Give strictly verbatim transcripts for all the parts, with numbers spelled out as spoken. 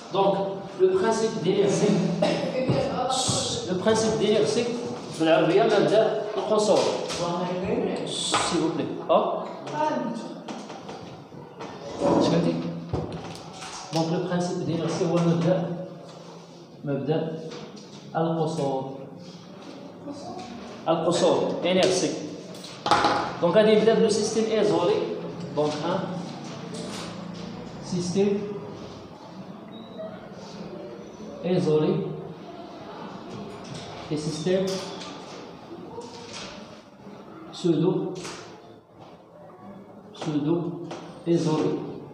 Donc, le principe d'inertie, le principe d'inertie, في العربية مبدأ القصور. S'il vous plaît. Oh. Donc, le principe d'inertie هو مبدأ مبدأ القصور. القصور إنرسي. Donc, غادي نبدا بلو سيستيم ايزولي. Donc, un système isolé et système pseudo pseudo isolé.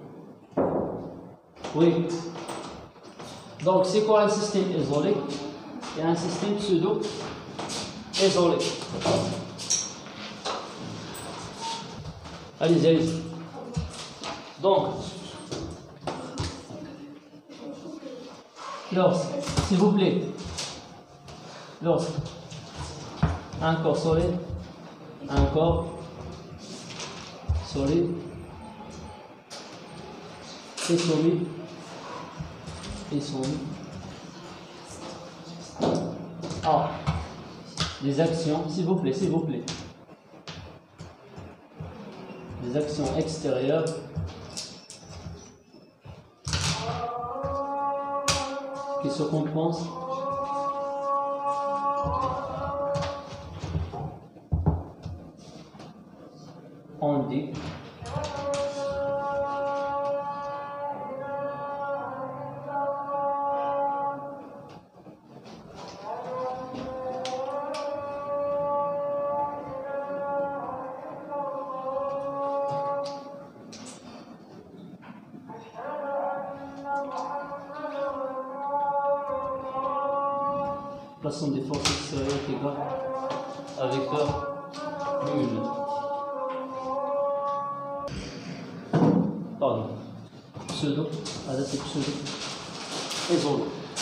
Oui. Donc, c'est quoi un système isolé et un système pseudo isolé? Allez-y, allez-y. Donc, lorsque, s'il vous plaît, lorsque un corps solide, un corps solide et solide et solide a des actions, s'il vous plaît, s'il vous plaît, des actions extérieures qui se compensent en dit la somme des forces extérieures est égale à vecteur nul. Pardon. Pseudo, ah là c'est pseudo. Isolé.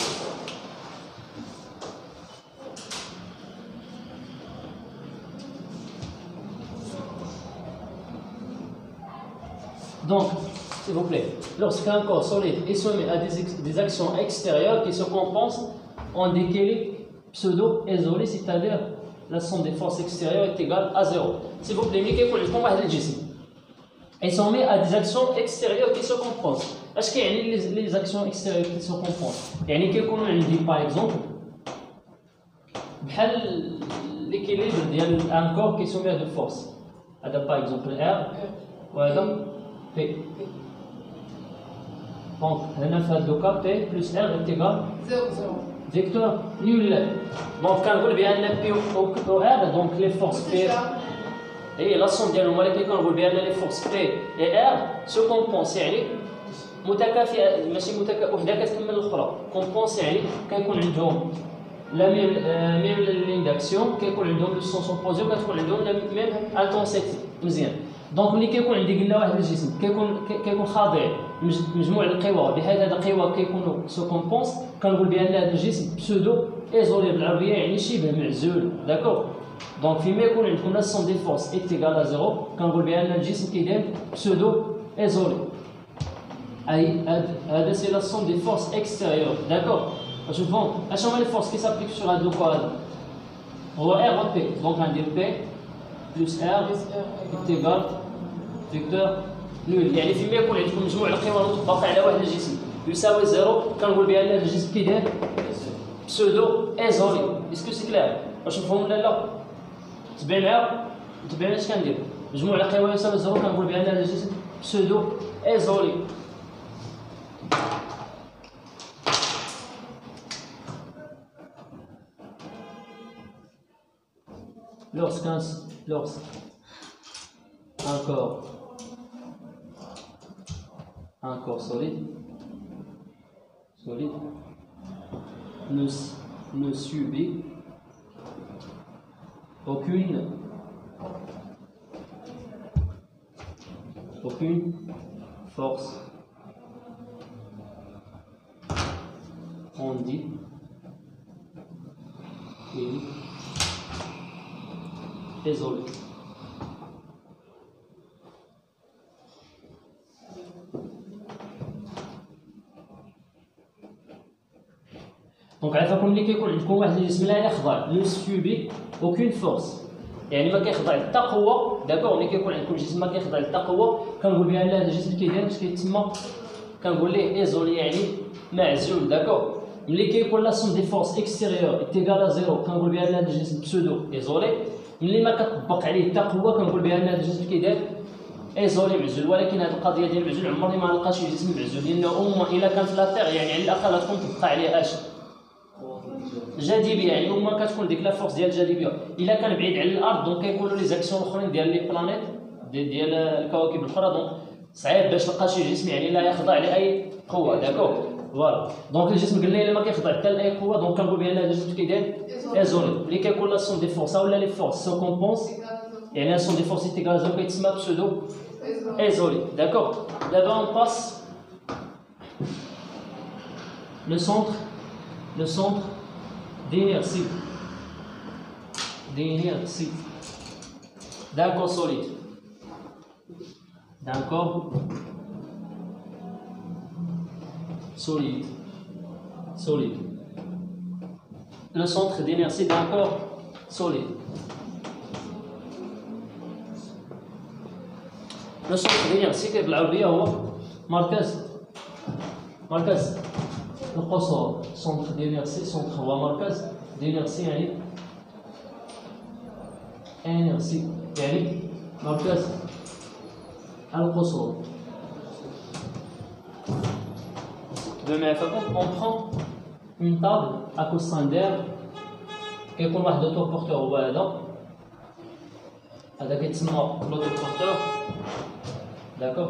Donc, s'il vous plaît, lorsqu'un corps solide est soumis à des, des actions extérieures qui se compensent en décalé pseudo-isolé, c'est-à-dire la somme des forces extérieures est égale à zéro. S'il vous plaît, mais qu'est-ce qu'on va dire ici? Ils sont mis à des actions extérieures qui se compensent. Est-ce qu'il y a les, les actions extérieures qui se compensent? Il y a qu'est-ce qu'on dit par exemple l'équilibre d'un corps qui est soumis à de forces. Par exemple R ou P. Donc, on a fait le cas P plus R est égal à zéro. Vecteur nul. Donc, quand on bien P ou R, donc les forces P et la somme ديالهم ولكن كنقول بان les forces P et R se compensent يعني متكافئة ماشي متكافئة وحدة كتكمل الأخرى. compensent يعني كيكون عندهم la même même ligne d'action كيكون عندهم le sens opposé وكتكون عندهم la même intensité. مزيان. دونك ملي كيكون عندي قلنا واحد الجسم كيكون كيكون خاضع مجموع القوى بحيث هذا القوى كيكونوا سو كومبونس كنقول بان هذا الجسم بسودو ايزولي بالعربيه يعني شبه معزول. داكور. دونك فيما يكون عندكم لا سون دي فورس ايت ايغال ا زيرو كنقول بان الجسم كيدير بسودو ايزولي. اي هذا سي لا سون دي فورس اكستيريور. داكور. شوفوا اشنو هما لي فورس كي سابليك سور هذا لوكو هذا هو ار بي. دونك غندير بي بلس ار ايت ايغال فيكتور نول. يعني فيما يكون عندكم مجموع القوى المطبقه على واحد الجسم يساوي زيرو كنقول بان هذا الجسم كيدير بسودو ايزولي. اسكو سي كلير؟ واش مفهوم ولا لا؟ تبع معايا تبع اش كندير؟ مجموع القوى يساوي زيرو كنقول بان هذا الجسم بسودو ايزولي. Lorsqu'un lorsqu'un corps un corps solide solide ne, ne subit aucune aucune force, on dit et isolé. دونك عافاكم ملي كيكون عندكم واحد الجسم لا يخضع لو سوبي اوكين فورس، يعني ما كيخضع حتى قوه، داكوغ. ملي كيكون عندكم جسم ما كيخضع حتى قوه كنقول بان هذا الجسم كيداير باش كيتسمى كنقول ليه ايزولي، يعني معزول، داكوغ. ملي كيكون لا سوم دي فورس اكستيريور ايتيغال زيرو كنقول بان هذا الجسم بسودو ايزولي. ملي ما كتطبق عليه حتى قوه كنقول بان هذا الجسم كيداير ايزولي معزول. ولكن هذه القضيه ديال المعزول عمرني ما نلقى شي جسم معزول، لانه أمه الا كانت لا تيغ يعني على الاقل غتكون تبقى عليه اش جاذبيه، يعني هما كتكون ديك لا فورس ديال الجاذبيه. الا كان بعيد على الارض دونك كيكونوا لي زاكسيون الاخرين ديال لي بلانيت ديال الكواكب الاخرى، دونك صعيب باش تلقى شي جسم يعني لا يخضع لاي قوه، داكوغ. فوالا دونك الجسم قلنا الا ما كيخضع حتى لاي قوه دونك كنقول بان هذا الجسم كيداير ايزولي. ملي كيكون لا سون دي فورس ولا لي فورس سو كومبونس، يعني لا سون دي فورس ايتيغال زيرو كيتسمى بسودو ايزولي، داكوغ. دابا اون باس لو سونتر لو سونتر d'inertie d'inertie d'un corps solide d'un corps solide solide le centre d'inertie d'un corps solide. le centre d'inertie بالعربية هو مركز مركز القصور. سونتر دينيرسي، سونتر هو مركز، دينيرسي يعني انيرسي يعني مركز القصور. بما يفهمكم اون برون اون طابل اكو ستاندير كيكون واحد لوتو بورتور هو هذا هذا كيتسمى لوتو بورتور، داكوغ.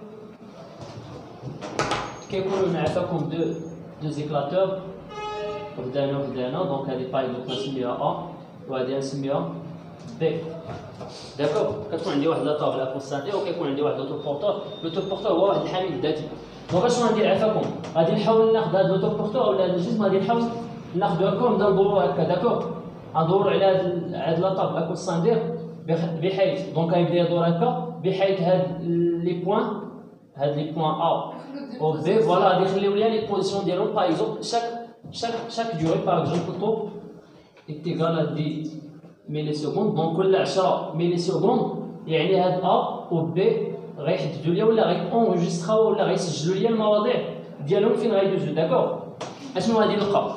كيكونوا معافاكم دو دو زيكلاتور بدانا بدانا دونك هذه باي دوك نسميها ا وهذه نسميها بي، داكوغ. كتكون عندي واحد لا طابل اكو ستاندير وكيكون عندي واحد لوتو بورتور. لوتو بورتور هو واحد الحامل الذاتي. دونك اشنو غندير عافاكم؟ غادي نحاول ناخذ هذا لوتو بورتور ولا هذا الجسم غادي نحاول ناخذو هكا ونبدا ندورو هكا، داكوغ. غندورو على هاد هاد لا طابل اكو ستاندير بحيث دونك غيبدا يدور هكا بحيث هاد لي بوين هاد لي بوين ا و بي فوالا غادي يخليو ليا لي بوزيسيون ديالهم. باغ اكزومبل شاك شاك شاك ديوري باغ اكزومبل طوب ايتيغال دي ميلي سكوند، دونك كل عشرة ميلي سكوند يعني هاد ا و بي غيحددوا ليا ولا غيونجستراو ولا غيسجلوا ليا المواضيع ديالهم فين غيدوزو، داكوغ. اشنو غادي نلقى؟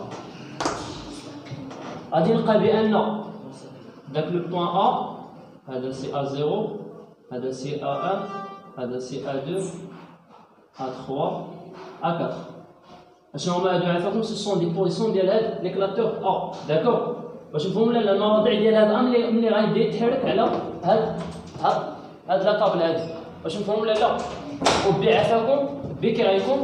غادي نلقى بان داك لو بوين ا هذا سي ا زيرو، هذا سي ا واحد، هذا سي ا اثنين، ا ثلاثة، ا أربعة. اشنو هما هادو عافاكم؟ سو سون دي بوزيسيون ديال هاد ليكلاتور ا، داكوغ. باش نفهموا لا المواضيع ديال هاد ا ملي ملي غيبدا يتحرك على هاد هاد هاد لا طابل هادي، باش نفهموا لا لا. و بي عافاكم بي كي غيكون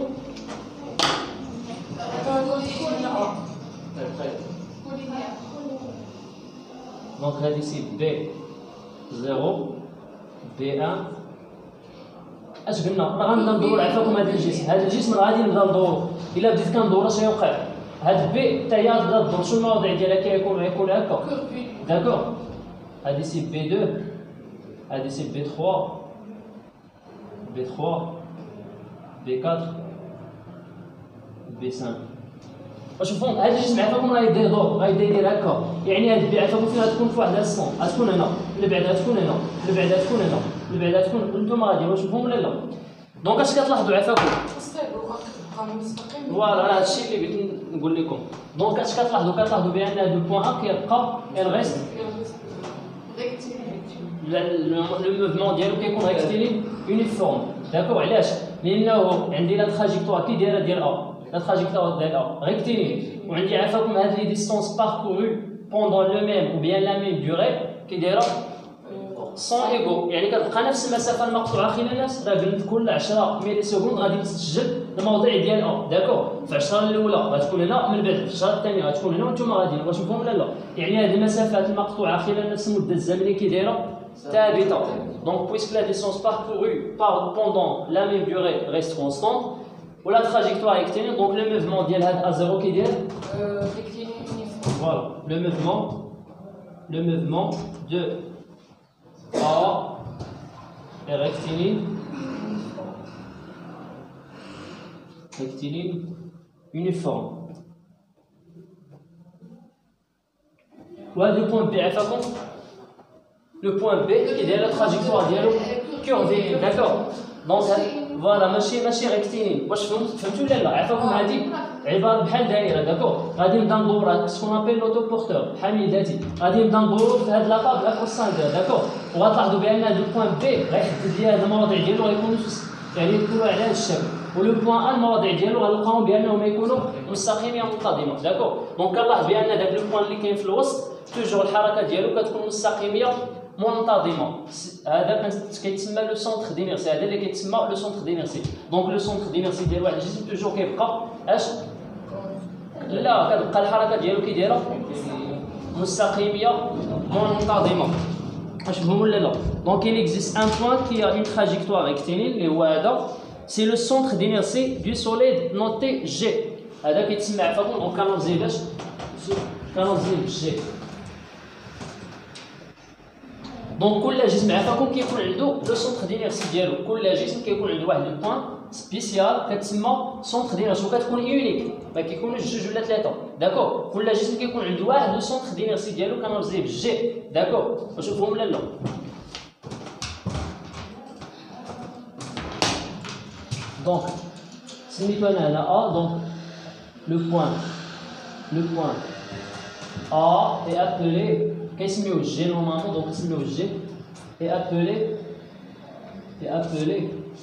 دونك هادي سي بي زيرو بي واحد. اش قلنا؟ راه غنبدا ندور عافاكم هذا الجسم، هذا الجسم راه غادي نبدا ندورو. الا بديت كندور اش غيوقع؟ هاد بي حتى هي تبدا تدور. شنو المواضيع ديالها؟ كيكون غيكون هكا، داكوغ. هادي سي بي اثنين، هادي سي بي ثلاثة، بي ثلاثة، بي أربعة، بي خمسة. باش نفهم هاد الجسم عافاكم راه يبدا يدور، غيبدا يدير هكا، يعني هاد بي عافاكم فين غتكون؟ في واحد السون، غتكون هنا، اللي بعدها تكون هنا، اللي بعدها تكون هنا، اللي بعدها تكون. انتم غادي واش نفهم ولا لا؟ دونك اش كتلاحظوا عافاكم؟ فوالا هادشي اللي بغيت نقول لكم. دونك اش كتلاحظوا؟ كتلاحظوا بان هاد البوان ا كيبقى الغيست لو موفمون ديالو كيكون ريكتيلي يونيفورم، داكوغ. علاش؟ لانه عندي لا تراجيكتوار كي دايره ديال ا، لا تراجيكتوار ديال ا ريكتيلي، وعندي عافاكم هاد لي ديستونس باركورو بوندون لو ميم او بيان لا ميم ديوري كي دايره سون ايغو، يعني كتبقى نفس المسافه المقطوعه خلال الناس. راه قلت كل عشرة ميلي سكوند غادي تسجل المواضيع ديال ا، داكوغ. في العشره الاولى غتكون هنا، من بعد في العشره الثانيه غتكون هنا، وانتم غاديين. واش نفهم ولا لا؟ يعني هذه المسافات المقطوعه خلال نفس المده الزمنيه كي دايره ثابته. دونك بويسك لا ديستونس باركورو par pendant la même durée reste constante ou la trajectoire rectiligne, donc le mouvement ديال هاد ا زيرو كي داير voilà le mouvement le mouvement de A est rectiligne rectiligne uniforme. وهذا le point B عفاكم le point B qui est la trajectoire ديالو curvée d'accord donc voilà ماشي ماشي rectiligne واش فهمت فهمتوا ولا لا عفاكم هذه عباره بحال دائره داكور غادي نبدا ندور سكون ابل لوتو بورتور حامل ذاتي غادي نبدا ندور في هاد لاطاب لا كوساندر داكور وغتلاحظوا بان هذا البوان بي غيحدد لي هاد المواضيع ديالو غيكونوا يعني يكونوا على هاد الشكل ولو بوان ا المواضيع ديالو غنلقاهم بانهم يكونوا مستقيمين منتظمه داكور دونك كنلاحظ بان داك لو بوان اللي كاين في الوسط توجور الحركه ديالو كتكون مستقيميه منتظمه هذا كيتسمى لو سونتر دينيرسي هذا اللي كيتسمى لو سونتر دينيرسي دونك لو سونتر دينيرسي ديال واحد الجسم توجور كيبقى اش لا كتبقى الحركه ديالو كي دايره مستقيميه منتظمه واش فهموا ولا لا دونك il existe un point qui a une trajectoire rectiligne اللي هو هذا سي لو سونتر دينيرسي دو سوليد نوتي جي هذا كيتسمى عفاكم دونك كنرمزيه باش كنرمزيه بالجي دونك كل جسم عفاكم كيكون عنده لو سونتر دينيرسي ديالو كل جسم كيكون عنده واحد البوان سبيسيال كتسمى سونتر دينيرسي وكتكون يونيك ما كيكونوش جوج ولا ثلاثه داكور كل جسم كيكون عنده واحد لو سونتر دينيرسي ديالو كنرمزيه بالجي داكور واش فهموا ولا لا دونك سميتو انا هنا ا دونك لو بوان لو بوان ا est appelé كيسميوه الجي نورمالمون دونك كنسميوه الجي est appelé est appelé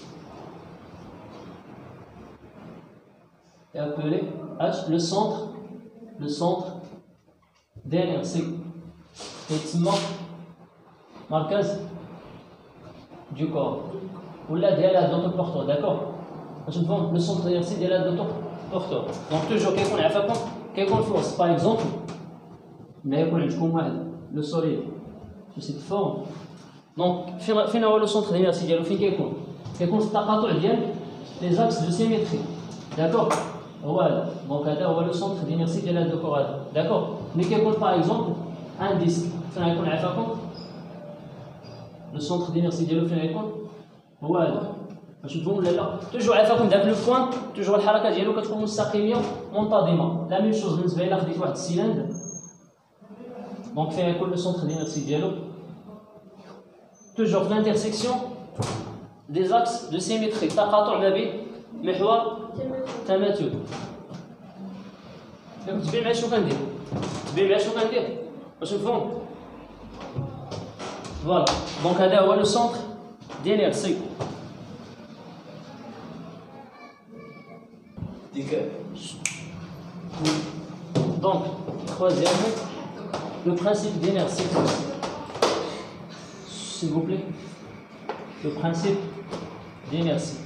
est appelé H le centre le centre d'inertie كيتسمى مركز du corps ولا ديال هاد لوتو بورتور داكور باش نفهم لو سونتر دينيرسي ديال هاد لوتو بورتور دونك توجور كيكون عفاكم كيكون في الوسط باغ اكزومبل ملي يكون عندكم واحد لو سوليد في سيت فورم دونك فين فين هو لو سونتر دينيرسي ديالو فين كيكون كيكون في التقاطع ديال لي زاكس دو سيميتري داكور هو هذا دونك هذا هو لو سونتر دينيرسي ديال هاد الكور هذا داكور ملي كيكون باغ اكزومبل ان ديسك فين غيكون عفاكم لو سونتر دينيرسي ديالو فين غيكون هو هذا باش نفهموا ولا لا توجور عفاكم داك لو بوان توجور الحركه ديالو كتكون مستقيميه منتظمه لا ميم شوز بالنسبه الى خديت واحد السيلندر دونك فين يكون لو سونتر دينيرسي ديالو توجور في الانترسيكسيون دي زاكس دو سيميتري تقاطع ما بين محور تماثل تبين معايا شنو كندير تبين معايا شنو كندير باش نفهم فوالا دونك هذا هو لو سونتر دينيرسي donc troisième le principe d'inertie s'il vous plaît le principe d'inertie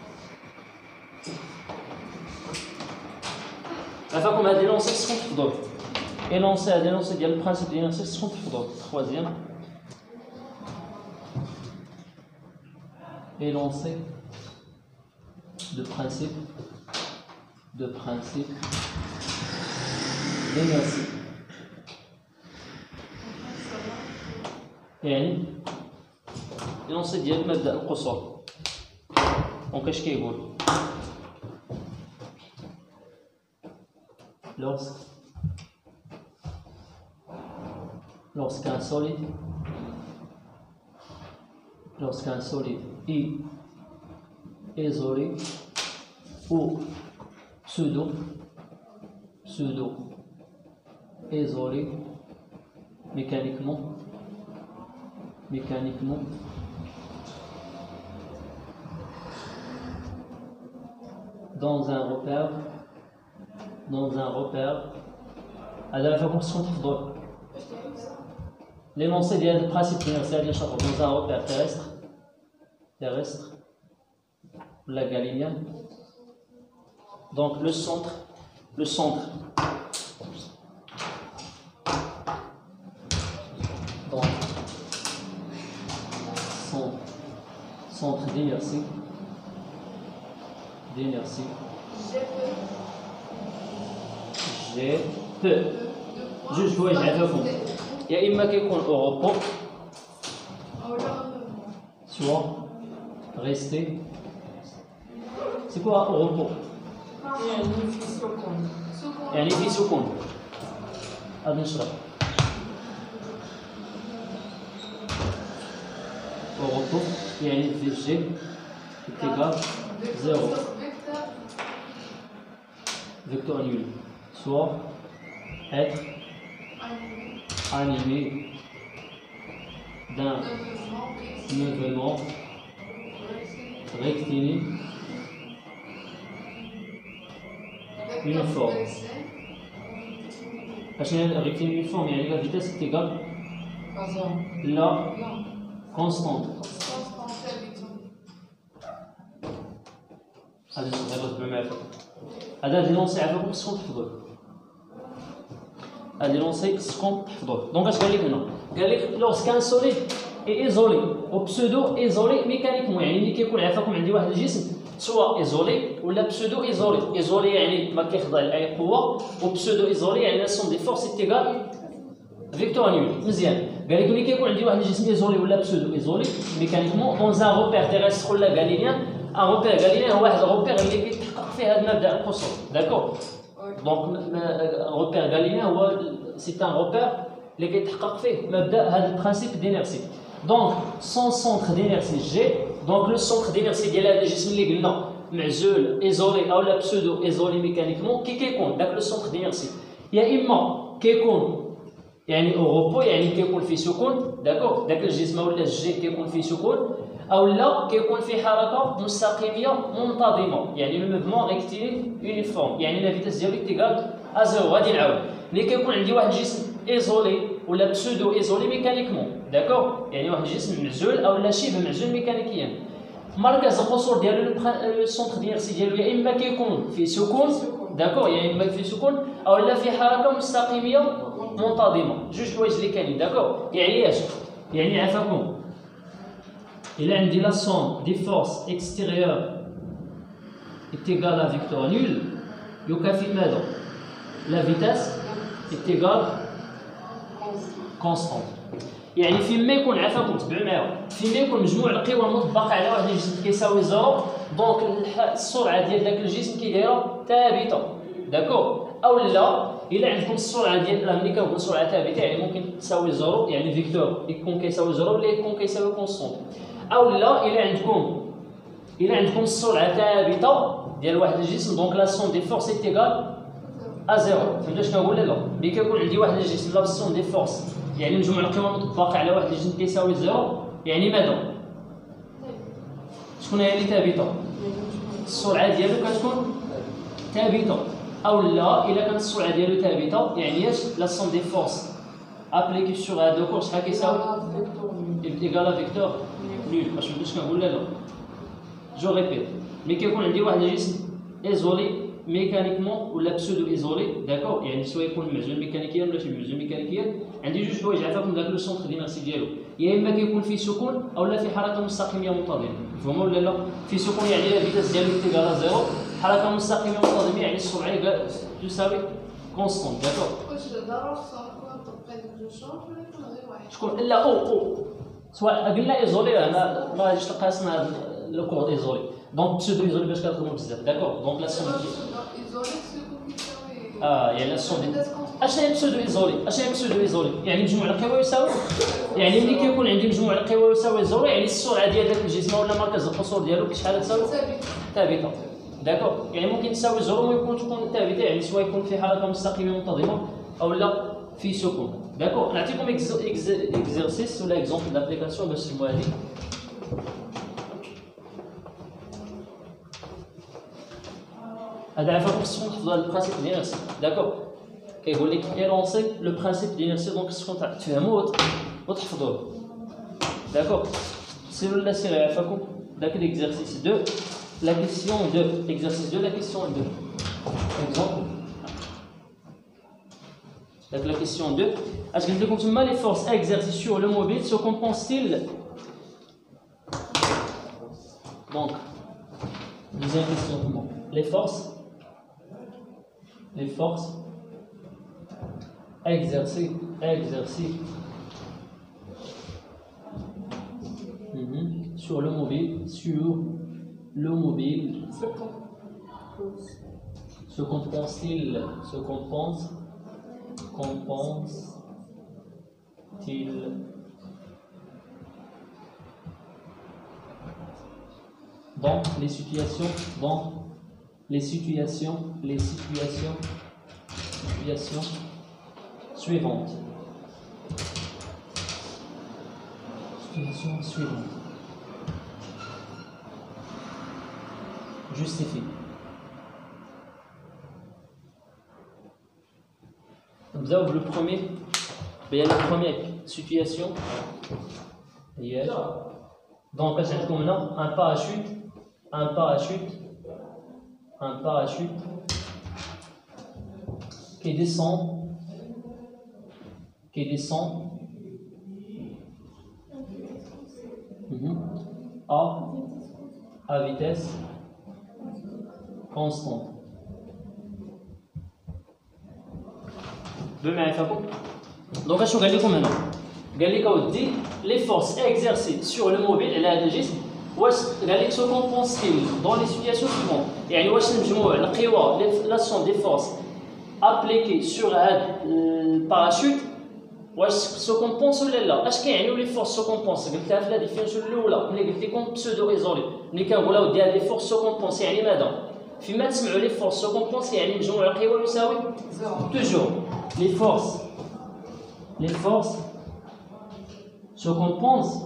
عفاكم هاد لونسي شكون تحفظوه énoncé هاد لونسي ديال البرانسيب d'inertie شكون تحفظوه troisième énoncé de principe de principe d'inertie يعني énoncé ديال مبدأ القصور دونك اش كيقول lorsque lorsqu'un solide lorsqu'un solide est isolé ou pseudo pseudo isolé mécaniquement mécaniquement dans un repère dans un repère هذا فيكم خصكم تحفظوه l'énoncé ديال البرانسيب دينيرسي ديال شاطر dans un repère terrestre terrestre ولا galinien donc le centre le centre donc centre centre d'inertie d'inertie G P جوج حوايج عفاكم يا اما كيكون او repos soit rester c'est quoi au repos يعني في سكون يعني في سكون غادي نشرح au repos, يعني V G est égal zéro. Vecteur nul, soit être animé d'un mouvement rectiligne uniforme. عشان rectiligne uniforme يعني la vitesse est égale la constante. هذا نضرب بالمعرفة. هذا اللي لونسي عفاكم خصكم تحفظوه. هذا اللي لونسي خصكم تحفظوه. دونك اش قال لك هنا؟ قال لك لوغسكان سوليد اي ايزولي او بسودو ايزولي ميكانيكمون يعني ملي كيكون عفاكم عندي واحد الجسم سواء ايزولي ولا بسودو ايزولي. ايزولي يعني ما كيخضع لاي قوه وبسودو ايزولي يعني لا سون دي فورس ايتيغال فيكتور نيول. مزيان قال لك ملي كيكون عندي واحد الجسم ايزولي ولا بسودو ايزولي ميكانيكمون دون ان روبير تيرستر ولا غاليليان. ان روبير غاليليان هو واحد الروبير اللي كيتحقق فيه هذا مبدا القصور. داكور دونك روبير غاليليان هو سي ان روبير اللي كيتحقق فيه مبدا هذا البرانسيب دينيرسي. دونك سون سونتر دينيرسي جي دونك لو سونتر دينيرسي ديال هذا الجسم اللي قلنا معزول ايزولي او لا بسودو ايزولي ميكانيكمون كي كيكون داك لو سونتر دينيرسي يا اما كيكون يعني اوروبو يعني كيكون في سكون. داكور داك الجسم ولا الجي كيكون في سكون او لا كيكون في حركه مستقيميه منتظمه يعني لو موفمون ريكتيلين يونيفورم يعني لا فيتاس ديالو تيغال ا زيرو. غادي نعاود ملي كيكون عندي واحد الجسم ايزولي ولا بسودو ايزولي ميكانيكمون. داكور يعني واحد الجسم معزول او لا شبه معزول ميكانيكيا مركز القصور ديالو لو سونتر دينيرسي ديالو يا اما كيكون في سكون. داكور يا اما في سكون او لا في حركه مستقيميه منتظمه. جوج حوايج اللي كاينين. داكور يعني اش يعني عفاكم الا عندي لا سون دي فورس اكستيريور est égal à vecteur nul يكافئ ماذا؟ لا فيتاس est égal كونستانت. يعني فيما يكون عفاكم تبعوا معايا فيما يكون مجموع القوى المطبقه على واحد الجسم كيساوي زيرو دونك السرعه ديال داك الجسم كي دايره ثابته. داكور او لا الا عندكم السرعه ديال ملي كنقول سرعه ثابته يعني ممكن تساوي زيرو يعني فيكتور يكون كيساوي زيرو ولا يكون كيساوي كونستانت او لا الا عندكم الا عندكم السرعه ثابته ديال واحد الجسم دونك لا سون دي فورس اي تيغال ا زيرو. فهمتوا اش كنقول لا؟ ملي كيكون عندي واحد الجسم لا سون دي فورس يعني مجموع القوى المطبقه على واحد الجسم كيساوي زيرو يعني ماذا؟ شكون هي اللي ثابته؟ السرعه ديالو كتكون ثابته او لا الا كانت السرعه ديالو ثابته يعني اش لا سون دي فورس ابليكي سور هادو كور شحال كيساوي ايكال فيكتور نول. باش فهمتوا كنقول لا؟ جو ريبيت ملي كيكون عندي واحد الجسم ايزولي ميكانيكمون ولا بسودو ايزولي. داكور يعني سواء يكون معزول ميكانيكيا ولا شبه معزول ميكانيكيا عندي جوج حوايج عفاكم داك لو سونتر دينيرسي ديالو يا اما كيكون في سكون او لا في حركه مستقيميه منتظمه. مفهوم ولا لا؟ في سكون يعني لا فيتاس ديالو تيغال زيرو حركه مستقيمه منتظمه يعني السرعه تساوي كونستانت. داكور واش ضروري تبقى ديك جوج شهور ولا يكون غير واحد؟ شكون لا او او سواء قلنا ايزولي انا ما غاديش تقاسنا لو كور ايزولي دونك بسودو ايزولي باش كنخدمو بزاف. داكور دونك لا سون ايزولي اه يعني لا سون اش هي بسودو ايزولي؟ اش هي بسودو ايزولي؟ يعني مجموع القوى يساوي يعني ملي كيكون عندي مجموع القوى يساوي زيرو يعني السرعه ديال داك الجسم ولا مركز القصور ديالو شحال تساوي؟ ثابته. داكور يعني ممكن تساوي زيرو ويكون تكون ثابته يعني سواء يكون في حركه مستقيمه منتظمه او لا في سكون. داكور نعطيكم اكزرسيس ولا اكزومبل دابليكاسيون باش تسمعوا هذه. هذا عفاكم خصكم تحفظوا هذا البرانسيب دينيرسي. داكور كيقول لك ايلونسي لو برانسيب دينيرسي دونك خصكم تفهموه وتحفظوه. داكور سيروا لا سيري عفاكم داك ليكزرسيس deux la question deux exercice deux la question deux exemple donc la question deux اش قلت لكم تما les forces exercées sur le mobile se compensent-ils donc deuxième question les forces les forces exercées exercées mm-hmm. sur le mobile sur le mobile se compense-t-il se compense compense-t-il dans les situations, dans les situations, les situations, situations suivantes. Situation suivante. Justifie. Vous avez le premier, il y a la première situation. Donc, un parachute, un parachute, un parachute qui descend, qui descend à, à vitesse constante. Donc, je vais vous maintenant. Les forces exercées sur le mobile et l'adhégisme, se compensent dans les situations suivantes. L'action des forces appliquées sur le parachute se compensent là. Est-ce que les forces se compensent? Je vais la définition de l'eau. Je pseudo-résolu. Je vais les forces se compensent. في ما تسمعوا les forces se compensent يعني مجموع القوى يساوي toujours les forces les forces se compensent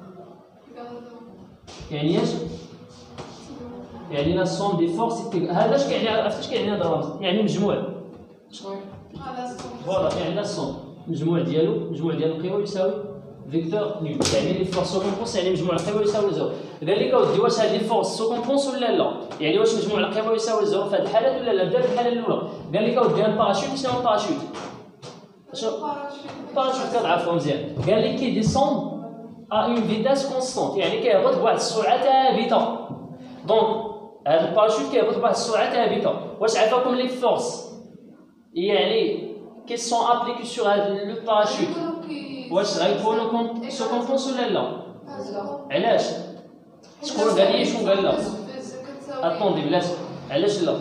يعني ايش يعني لا somme des forces هذا اش كيعني عرفت اش كيعني هذا الرمز يعني مجموع فوالا يعني لا somme مجموع ديالو مجموع ديال القوى يساوي فيكتور نيل يعني لي فورس سو كومبونس يعني مجموع القوى يساوي زيرو. قال لك اودي واش هاد لي فورس سو كومبونس ولا لا؟ يعني واش مجموع القوى يساوي زيرو في هاد الحالات ولا لا؟ بدا الحاله الاولى قال لك اودي الباراشوت شنو هو الباراشوت؟ شنو الباراشوت كتعرفو مزيان قال لك كي ديسون ا اون فيتاس كونستانت يعني كيهبط بواحد السرعه ثابته. دونك هاد الباراشوت كيهبط بواحد السرعه ثابته. واش عرفاكم لي فورس يعني كي سون ابليكي سور هاد لو باراشوت واش غيكونوا سو كومبونس ولا لا؟ علاش؟ شكون قال لي شنو قال لا؟ اتوندي بلاش علاش لا؟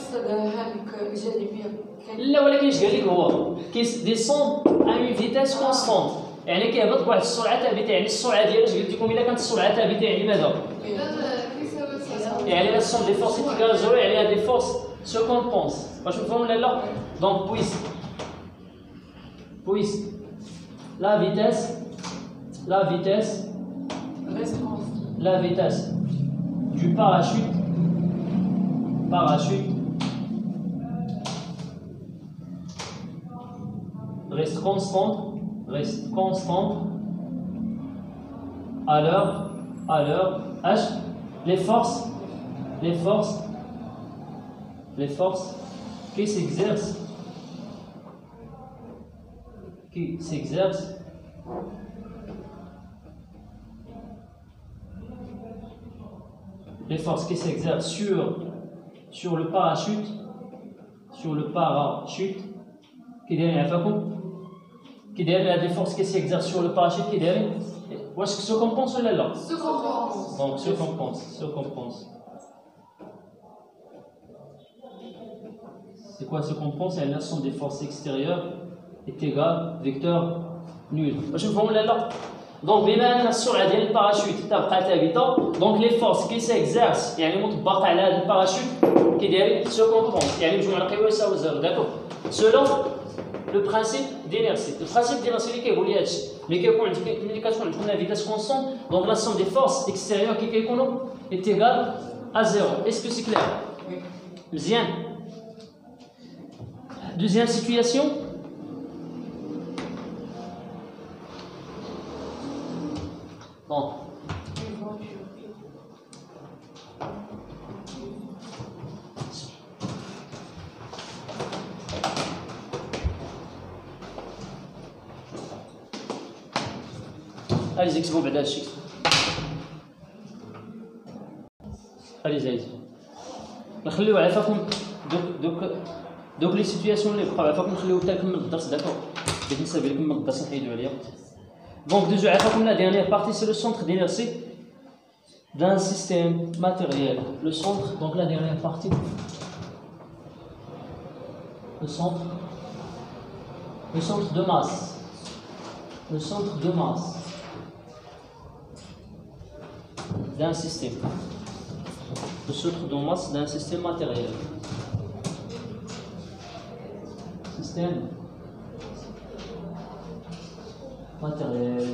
لا ولكن اش قال لك هو كيديسون ا اون فيتاس كونستانت يعني كيهبط بواحد السرعه ثابته يعني السرعه ديالو اش قلت لكم الا كانت السرعه ثابته يعني ماذا؟ يعني لا سون دي فورس تيكال زيرو يعني هاد دي فورس سو كومبونس واش مفهوم ولا لا؟ دونك بويس بويس la vitesse, la vitesse, la vitesse du parachute, parachute reste constante, reste constante à l'heure, à l'heure H, les forces, les forces, les forces qui s'exercent qui s'exerce les forces qui s'exercent sur sur le parachute sur le parachute qui derrière فاكم qui derrière des forces qui s'exercent sur le parachute qui derrière واش se compense ولا لا se compense donc se compense se compense c'est quoi se compense c'est la somme des forces extérieures est égal vecteur nul. واش نفهموا ولا لا؟ دونك بما ان السرعه ديال الباراشوت تبقى ثابته دونك لي فورس كي سيكزيرس يعني مطبقه على هذا الباراشوت كيدايرين سو كومبونس يعني مجموع القوى يساوي زيرو داكور سولون لو برانسيب دينيرسي. لو برانسيب دينيرسي اللي كيقول لي هادشي ملي كيكون عندك ملي كتكون عندك لا فيتاس كونستون دونك لا سوم دي فورس اكستيريور كي كيكونوا est égal à zéro. Est-ce que c'est clair? Oui. مزيان. Deuxième situation. Bon. Allez, اكتبوا بعد هادشي. Allez, زايد. نخليو عافاكم دوك دوك دوك لي سيتوياسيون اللي بقاو عافاكم نخليو حتى نكمل الدرس داكور. باش نسابي لكم من الدرس نحيدو عليا. Donc, déjà, la dernière partie, c'est le centre d'inertie d'un système matériel. Le centre, donc la dernière partie, le centre, le centre de masse, le centre de masse d'un système. le centre de masse d'un système matériel. Système matériel.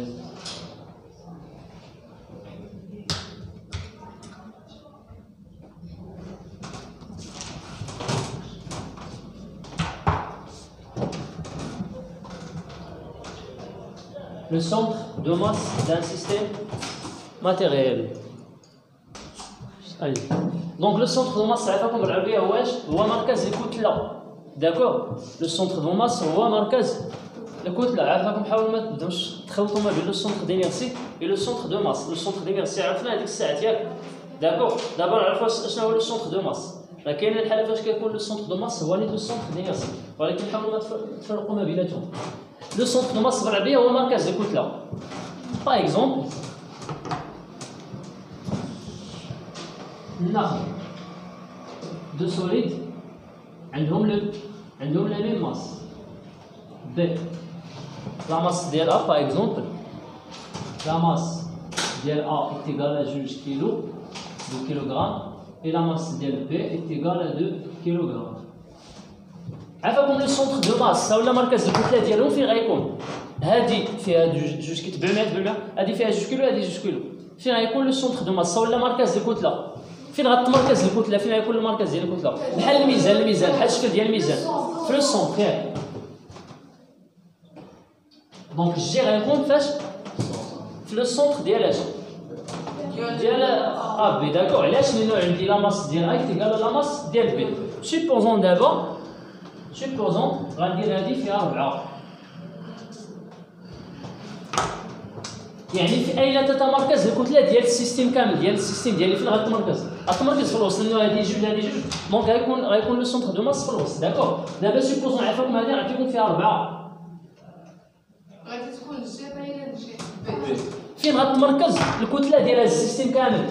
Le centre de masse d'un système matériel. Allez. Donc le centre de masse, عرفكم بالعربية هو ايش؟ هو مركز الكتلة. داكور؟ لو سونتر دو ماس هو مركز الكتلة. عرفكم حاولوا ما تبداوش تخلطوا ما بين لو سونتر دينيرسي و لو سونتر دو ماس. لو سونتر دينيرسي عرفنا هذيك الساعات ياك؟ داكور؟ دابا نعرفوا شنو هو لو سونتر دو ماس. راه كاين الحالة فاش كيكون لو سونتر دو ماس هو نيت لو سونتر دينيرسي، ولكن حاولوا ما تفرقوا ما بيناتهم. لو سونتر دو ماس بالعربية هو مركز الكتلة. باغ اكزومبل ناخذ دو سوليد عندهم لو عندهم لا ميم ماس بي. لا ماس ديال ا باغ اكزومبل لا ماس ديال ا est égal à جوج كيلو دو كيلوغرام et la masse ديال بي est égal à deux كيلوغرام. عفاكم لو سونتر دو ماس ولا مركز الكتله ديالهم فين غيكون؟ هادي فيها جوج كي سبعمية بالمية، هادي فيها جوج كيلو، هادي جوج كيلو. فين غيكون لو سونتر دو ماس ولا مركز الكتله؟ فين غتمركز الكتله؟ فين غيكون المركز ديال الكتله؟ بحال الميزان، الميزان بحال الشكل ديال الميزان في لو سونتر ياك. دونك جي غيكون فاش؟ في لو سونتر ديال اش؟ ديال ا بي. داكور؟ علاش؟ لانه عندي لا ماس ديال ا تيكال لا ماس ديال بي. سيبوزون دابا سيبوزون غندير هادي فيها أربعة، يعني في أين تتمركز الكتلة ديال السيستيم كامل، ديال السيستيم ديالي فين غتمركز؟ غتمركز في الوسط، لأنه هادي جوج هادي جوج، دونك غيكون غيكون لو سونتر دو ماس في الوسط. داكور؟ دابا سيبوزون عفاكم هادي غتكون فيها أربعة، غادي تكون جي باينة جي بي. فين غتمركز الكتلة ديال هاد السيستيم كامل؟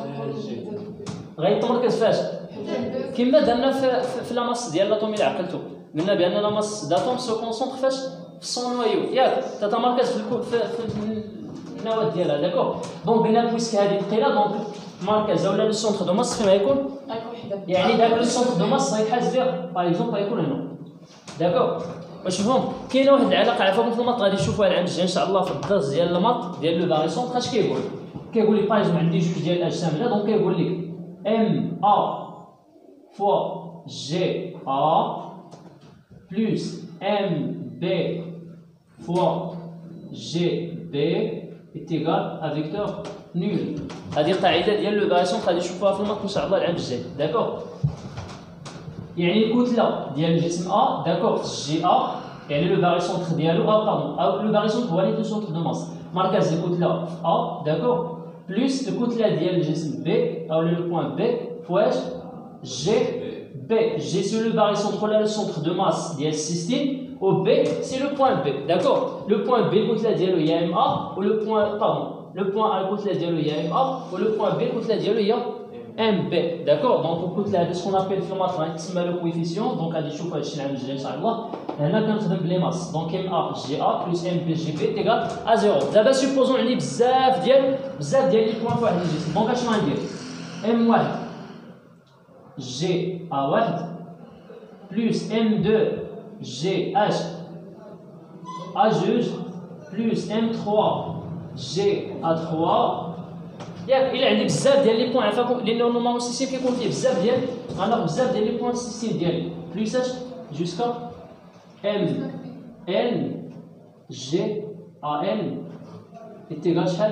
غيتمركز فاش؟ كما درنا في, في, في لا ماس ديال لاطوم اللي عقلتو، قلنا بان لا ماس داتوم سو كونسونطر فاش؟ في سون نوايو ياك، تتمركز في الكو في, في النواه ديالها. داكور؟ دونك قلنا بويسك هذه ثقيله، دونك مركز ولا لو سونتر دو ماس فين غيكون؟ يعني داك لو سونتر دو ماس غيتحاز ديال باغ اكزومبل غيكون هنا. داكور؟ باش نفهم كاينه واحد العلاقه عفاكم في الماط غادي نشوفوها العام الجاي ان شاء الله في الدرس ديال الماط ديال لو فاري سونتر. اش كيقول؟ كيقول لي باغ اكزومبل عندي جوج ديال الاجسام هنا، دونك كيقول لك ام ا fois G A plus M B fois G B est égal à vecteur nul. هذه قاعدة ديال لو فاريسون غادي نشوفوها في الماط ان شاء الله العام الجاي. داكور؟ يعني الكتلة ديال الجسم A داكور جي A، يعني لو فاريسونتر ديالو A باردون، أو لو فاريسونتر هو لي سونتر دو ماس، مركز الكتلة في A داكور بلس الكتلة ديال الجسم B أو لو بوان B فواش G B. G c'est le barycentre, là le centre de masse du système, au B c'est le point B. D'accord? Le point B côté la dialogue il y a M A, ou le point pardon, le point A côté la dialogue il y a M A, ou le point B côté la dialogue il y a M B. D'accord? Donc au côté là de ce qu'on appelle le matin, c'est le coefficient. Donc à l'échauffement je suis là, Inch'Allah. Et là quand on a les masses, donc M A G A plus M B G B est égal à zéro. D'abord supposons on a bzaf dial, bzaf dial les points واحد الجسم. Donc اش غندير؟ M واحد G A واحد plus M deux G H A juge plus M trois G A trois. ياك إلا عندي بزاف ديال لي بوين عفاكم، لأن نورمالمون السيستيم كيكون فيه بزاف ديال غناخد بزاف ديال لي بوين السيستيم ديالي بليس اش جوسكا M N G A N إتيغال شحال؟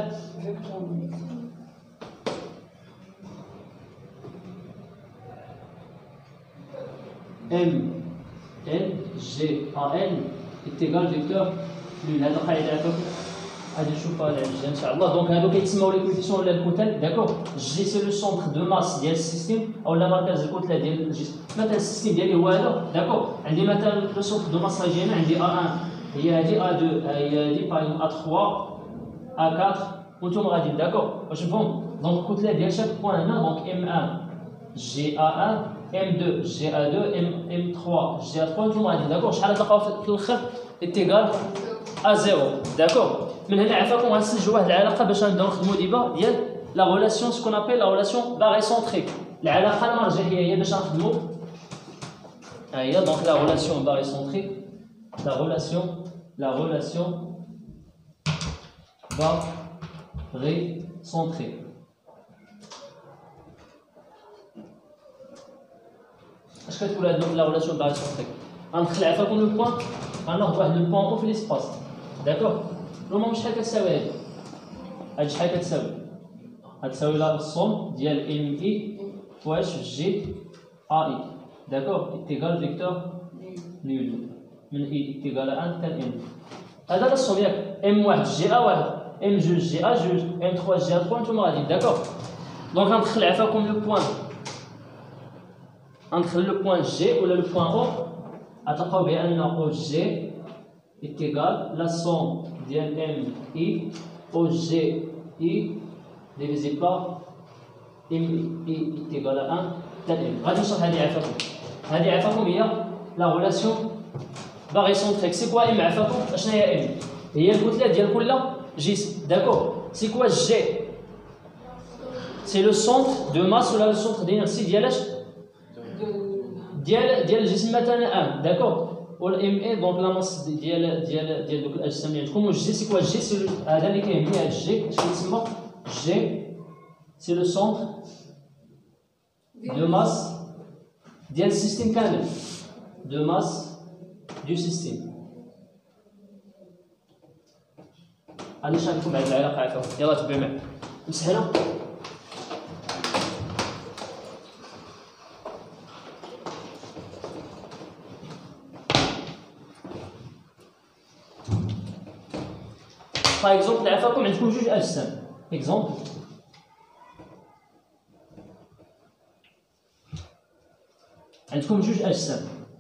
M N G A N est égal vecteur nul. هذا قاعدة عفاكم غادي نشوفها العام الجاي ان شاء الله. دونك هادو كيتسموا لي كوفيسيون ولا الكتل. داكور؟ جي سي لو سونتر دو ماس ديال السيستيم اولا مركز الكتله ديال الجسم. مثلا السيستيم ديالي هو هذا. داكور؟ عندي مثلا لو سونتر دو ماس غيجي هنا، عندي أ واحد هي هادي أ اثنين هي هادي باغ أ ثلاثة أ أربعة وانتم غاديين. داكور؟ باش نفهم دونك الكتله ديال شاك بوان هنا، دونك ام واحد جي أ واحد M deux G A deux M M trois G A trois انتم غاديين. داكور؟ شحال غتلقاو في الاخر إتيغال أ زيرو. داكور؟ من هنا عفاكم غنسجلوا واحد العلاقه باش نبداو نخدموا ديبا ديال لا ريلاسيون سكون ابل لا ريلاسيون باغيسونتريك. العلاقه المرجعيه هي باش نخدموا ها هي دونك لا ريلاسيون باغيسونتريك لا ريلاسيون لا ريلاسيون باغيسونتريك. اش كتقول هاد لا ريلاسيون باغيسونتريك؟ غندخل عفاكم لو بوين غناخذ واحد لو بوين او في ليسباس داكوغ. نورمالمون شحال كتساوي هادي؟ هادي شحال كتساوي؟ غتساوي لا الصوم ديال ام اي فواش جي ا اي داكوغ ايتيغال فيكتور نول من اي ايتيغال واحد حتى ام. هذا الصوم ياك ام واحد جي ا واحد ام جوج جي ا جوج ام ثلاثة جي ا ثلاثة نتوما غاديين داكوغ. دونك غندخل عفاكم لو بوين غندخل لو بوين جي ولا لو بوين او غتلقاو بان او جي ايتيغال لا صوم ديال ام اي او جي اي divisé par m i est égal à un تاع m. غادي نشرح هذه عفاكم. هذه عفاكم هي لا ريلاسيون باغيسونتريك. سي كوا ام عفاكم؟ اشنا هي ام؟ هي الكتله ديال كل جسم داكوغ. سي كوا جي؟ سي لو سونتر دو ماس ولا لو سونتر دينيرسي ديال اش؟ ديال ديال الجسم مثلا ان داكوغ. والام اي دونك لا ماس ديال ديال ديال دوك الاجسام اللي عندكم. والجي سي كوا؟ جي سي هذا اللي كيهمني هذا الجي اش كيتسمى؟ G, c'est le centre de masse du système كامل. De masse du système. غادي نشرح لكم هذه العلاقة عفوا. يلا تبعوا معايا. مسهلة؟ باغ اكزومبل عفاكم عندكم جوج أجسام. Exemple, عندكم جوج أجسام.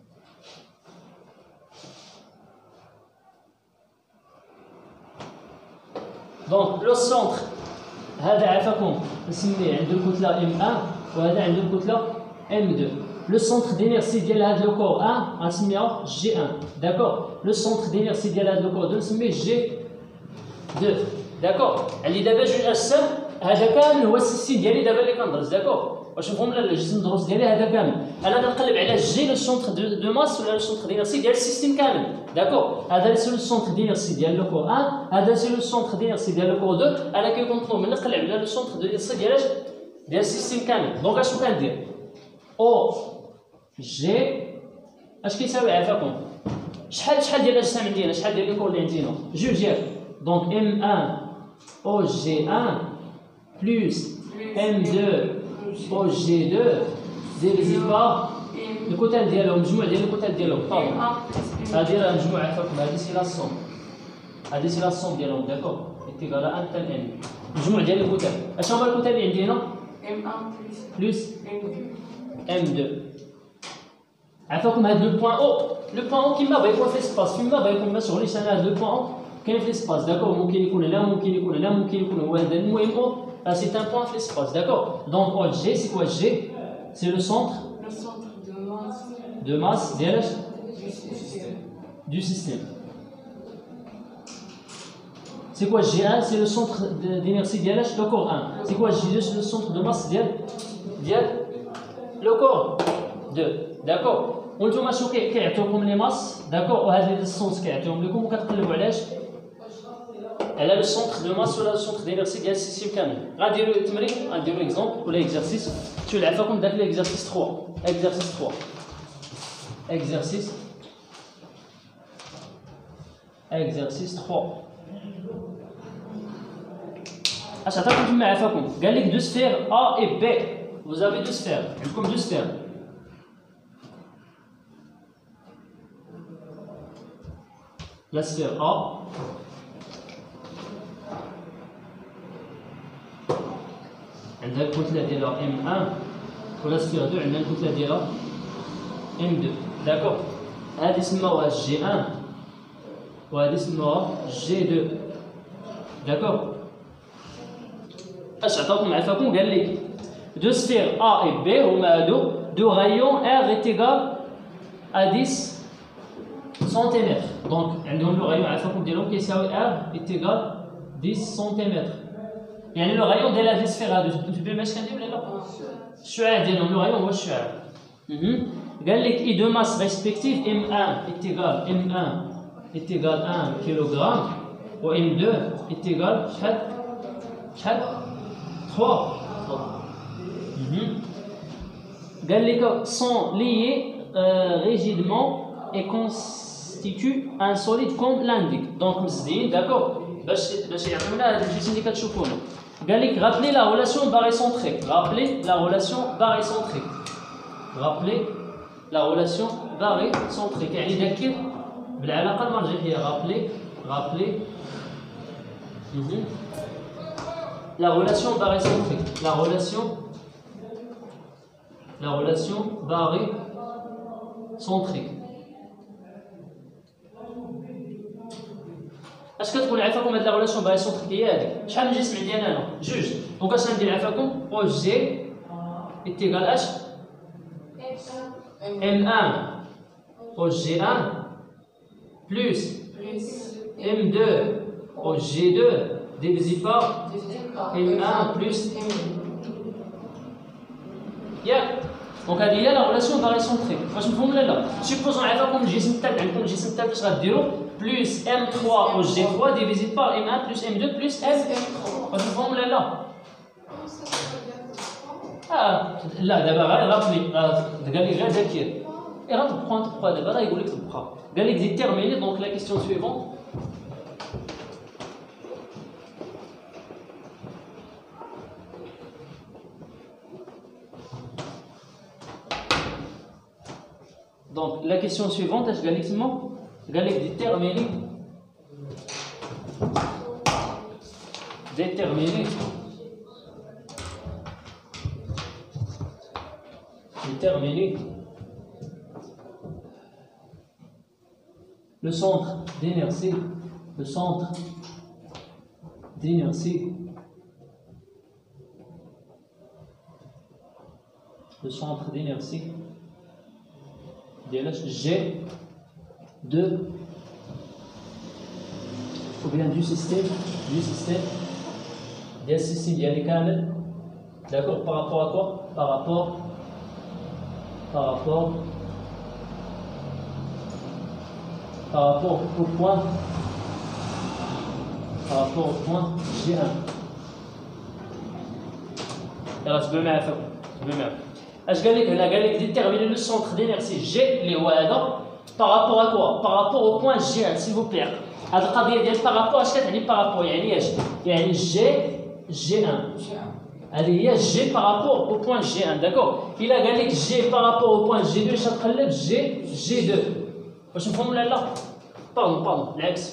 دونك لو سونتر هذا عفاكم نسميه عنده الكتلة ام واحد وهذا عنده الكتلة ام اثنين. لو سونتر دينيرسي ديال هذا لو كور واحد غنسميها جي واحد داكوغ. لو سونتر دينيرسي ديال هذا لو كور اثنين نسميه جي اثنين داكوغ. عندي دابا جوج أجسام هذا كامل هو السيستيم ديالي دابا اللي كندرس داكوغ. واش مفهوم لا الجسم الدروس ديالي هذا كامل. انا كنقلب على جي لو سونتر دو ماس ولا لو سونتر دينيرسي ديال السيستيم كامل داكوغ. هذا سي لو سونتر دينيرسي ديال لو كور واحد هذا سي لو سونتر دينيرسي ديال لو كور اثنين. انا كيكون مطلوب مني نقلب على لو سونتر دينيرسي ديال ديال السيستيم كامل. دونك اشنو كندير؟ او جي اش كيساوي عفاكم؟ شحال شحال ديال الاجسام عندي انا؟ شحال ديال لي كور اللي عندي هنا؟ جوج ياك. دونك ام واحد او جي واحد بلس ام اثنين او جي اثنين ديفيزي بار الكتل ديالهم المجموع ديال الكتل ديالهم طبعا. هذه راه مجموع عفاكم. هذه سي لا صوم هذه سي لا صوم ديالهم داكوغ ايتيغال ان تاع ان المجموع ديال الكتل. اش هما الكتل اللي عندي هنا؟ ام واحد بلس ام اثنين عفاكم. هذا لو بوين او لو بوين او كيما بغا يكون في ليسباس كيما بغا يكون ما شغليش انا. هذا لو بوين او كاين في ليسباس داكوغ. ممكن يكون هنا ممكن يكون هنا ممكن يكون هو هذا. المهم او c'est un point في l'espace, d'accord? Donc O G, c'est quoi G? C'est le centre Le centre de masse. De masse ديال اش؟ Du système. Du système. C'est quoi G un? C'est le centre d'inertie ديال اش؟ Le corps un. C'est quoi G deux? C'est le centre de masse ديال ديال le corps deux, d'accord? وانتم شنو كيعطيوكم لي ماس داكوغ. وهاد لي ديستونس كيعطيوهم لكم وكتقلبوا علاش؟ على لو سونتر دو ماس ولا لو سونتر دينيرسي ديال السيستيم كامل. غنديرو التمرين غنديرو اكزومبل ولا اكزرسيس. شوف عفاكم داك ليكزرسيس ثلاثة. اكزرسيس ثلاثة اكزرسيس اكزرسيس ثلاثة اش عطاكم تما عفاكم؟ قال لك دو سفير ا اي بي. vous avez deux sphères. عندكم دو سفير. la sphère A عندها الكتلة ديالها ام واحد ولا سفير اثنين عندها الكتلة ديالها ام اثنين داكوغ. هادي سماوها جي واحد وهادي سماوها جي اثنين داكوغ. اش عطاكم عفاكم؟ قال لك دو سفير ا اي بي هما هادو دو غايون ار ايت ايغال ا عشرة سنتيمتر. دونك عندهم لو غايون عفاكم ديالهم كيساوي ار ايت ايغال عشرة سنتيمتر يعني لو رايون ديال هاد لي سفير هادو تبين باش كندير ولا لا؟ الشعاع ديالهم لو رايون هو الشعاع. قال لك اي دو ماس ريسبكتيف ام واحد اتيغال ام واحد اتيغال واحد كيلوغرام و ام اثنين اتيغال شحال؟ شحال؟ ثلاثة. قال لك sont liés euh, rigidement et constituent un solide comme l'indique. Donc مزدين داكور باش باش يعطيونا هاد الجسم اللي كتشوفونه. قال لك rappeler la relation barycentrique. Rappeler la relation barycentrique. Rappeler la relation barycentrique. يعني ذكر بالعلاقة المرجحية. Rappeler rappeler la relation barycentrique. La relation la relation barycentrique. اش كتقول عفاكم هاد لا ريلاسيون باغيسونتريك هي هاديك؟ شحال من جسم عندي انا هنا؟ جوج. دونك اش غندير عفاكم؟ او جي اتيغال اش؟ ام واحد او جي واحد بلس ام اثنين او جي اثنين divisé par ام واحد بلس ياك. دونك هادي هي لا ريلاسيون باغيسونتريك. واش مفهوم ولا لا؟ سيبوزون عفاكم الجسم الثالث عندكم الجسم الثالث اش غديروا؟ plus M trois au G trois divisé par M un plus M deux plus M trois. واش مفهوم ولا لا؟ اه لا دابا غير رابلي قال لي غير ذاكر. اي غتبقى تبقى دابا راه يقول لك تبقى. قال لك ديتيرميني دونك لا كيسيون سويفونت. Donc la question suivante, اش قال لك تما؟ قال لك déterminer déterminer déterminer le centre d'inertie le centre d'inertie le centre d'inertie G de ou bien du système du système du système ديالي كامل. D'accord, par rapport à quoi? Par rapport par rapport par rapport au point par rapport au point G un. يلا تبعوا معايا فوق تبعوا معايا. اش قال لك هنا؟ قال لك déterminer le centre d'inertie G اللي هو هذا par rapport à quoi? Par rapport au point G un s'il vous plaît. هاد القضيه ديال par rapport اش كتعني par rapport؟ يعني اش؟ يعني G G un. هذه هي G par rapport au point G un. داكور. الا قال لك G par rapport au point G deux اش غتقلب؟ G G deux. واش مفهوم ولا لا؟ باردون باردون العكس.